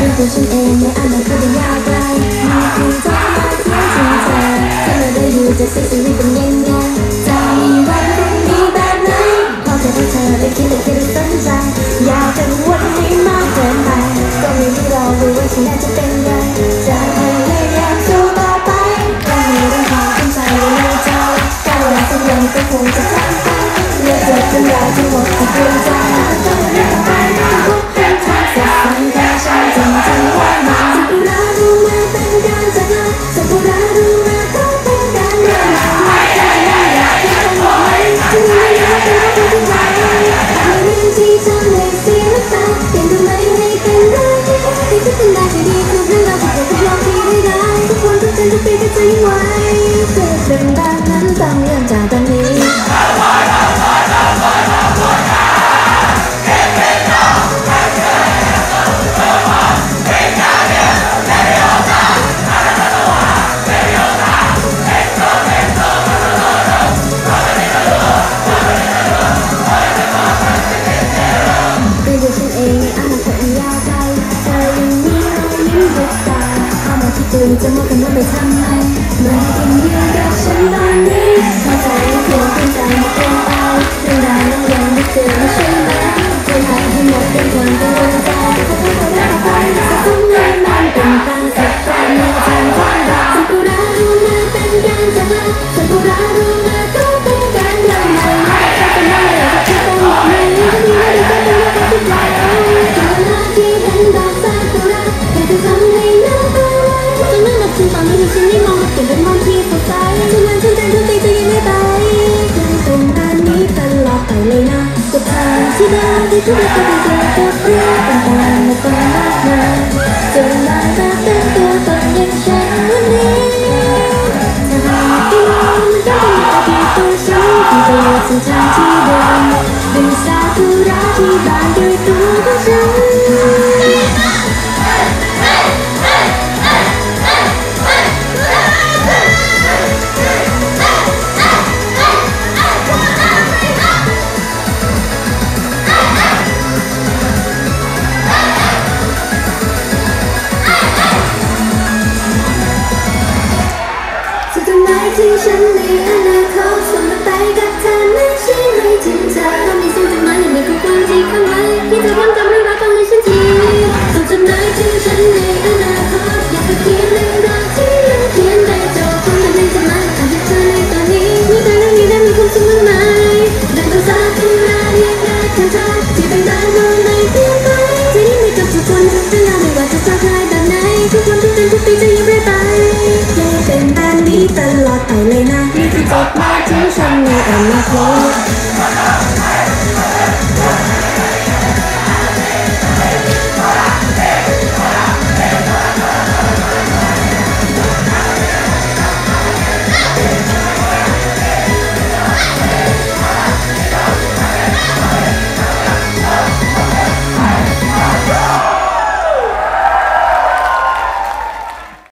ตัวฉันเองในอนาคตยาวไกลมีเพียงเธอมาเที่ยวถึงเธอที่เราได้ดูจะใช้ชีวิตเป็นยังไงจะมีวันพรุ่งนี้แบบไหนพอแค่ได้เธอได้คิดได้สนใจอยากกังวลให้มากเกินไปก็ไม่รู้เราดูว่าฉันน่าจะเป็นไงจะพยายามสู้ต่อไปก็มีเรื่องความสนใจในใจก้าวหน้าสักวันก็คงจะทำไปเลือกเจอเรื่องราวทั้งหมดที่เตรียมใจก็จะเดินต่อไปทุกเส้นทางสดใสแต่ฉันจริงๆว่ามันสักุระรู้ไหมเป็นการจากลาสักุระรู้ไหมก็เป็นการเดินทางมาฉันจะไม่อยากที่จะหวังที่ไม่อยากเป็นคนที่ไหนเรื่องที่ทำให้เสียน้ำตาเปลี่ยนทำไมให้เป็นเรื่องที่จะเป็นได้ที่ดีทุกเรื่องราวที่เกิดขึ้นรอบที่ไม่ได้ทุกคนทุกเจนทุกปีก็จะยังไหวเกิดเป็นแบบนั้นต้องเริ่มจากตอนนี้จะมองกันว่าไปทำไมมาให้กันยืนกับฉันตอนนี้เข้าใจว่าเพียงเป็นใจไม่เกินไปเรื่องราวเรายังไม่เจอไม่ใช่ไหมจะทำให้หมดเป็นความกังวลใจเพราะเราได้ไปจะต้องให้มันเป็นตาสักการในทางความรักสักุระรู้มาเป็นการจากลาสักุระรู้มาก็เป็นการเริ่มใหม่ถ้าเป็นเราอยากจะต้องบอกไม่ถ้าดีไม่ดีก็เป็นเรื่องที่ปล่อยเอาเวลาที่เห็นดอกซากุระแต่จะทำให้น้ำตาฉันตอนนี้ฉันไม่มองมาเปลี่ยนเป็นมองที่สดใสทุกวันฉันใจทุกทีจะยังไม่ไปยังตรงนั้นนี้ตลอดไปเลยนะกับทางที่ได้ที่ทุกคนเป็นเจอกับเรื่องต่างๆมาต้องมากมายจนมาเป็นตัวตนอย่างฉันวันนี้ถ้าดีมันต้องเป็นตัวฉันที่ไปอยู่เส้นทางที่เดิมเป็นซากุระที่บานด้วยตัวของฉันที่ฉันในอนาคตส่งมาไปกับเธอไม่ใช่ไม่ทิ้งเธอถ้ามีส่งจดหมายยังมีข้อความที่ข้างไว้ที่เธอย้ำจำเรื่องราวต้องให้ฉันทีส่งจดหมายถึงฉันในอนาคตอยากจะเขียนเรื่องราวที่ยังเขียนได้จบคงจะเป็นจดหมายอ่านจากเธอในตอนนี้มีแต่เรื่องนี้ได้มีความสุขมากมายดังตัวซากุระเรียกได้แค่เธอที่เป็นดาวดวงในเพียงไปจะยิ่งไม่กับทุกคนเรื่องราวไม่ว่าจะสายแบบไหนทุกวันทุกเดือนทุกปีจะยังไม่ไปเป็นแบบนี้ตลอดไปเลยนะนี่คือจดหมายถึงฉันในอนาคต